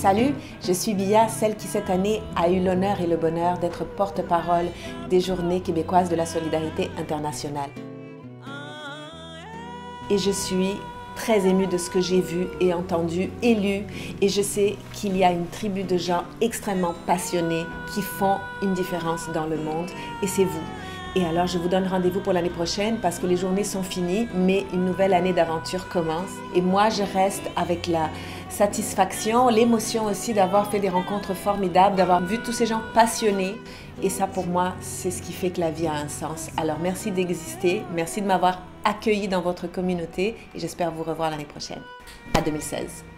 Salut, je suis Bia, celle qui cette année a eu l'honneur et le bonheur d'être porte-parole des Journées québécoises de la solidarité internationale. Et je suis très émue de ce que j'ai vu et entendu et lu, et je sais qu'il y a une tribu de gens extrêmement passionnés qui font une différence dans le monde, et c'est vous. Et alors je vous donne rendez-vous pour l'année prochaine parce que les journées sont finies, mais une nouvelle année d'aventure commence. Et moi je reste avec la satisfaction, l'émotion aussi d'avoir fait des rencontres formidables, d'avoir vu tous ces gens passionnés. Et ça pour moi, c'est ce qui fait que la vie a un sens. Alors merci d'exister, merci de m'avoir accueilli dans votre communauté et j'espère vous revoir l'année prochaine. À 2016.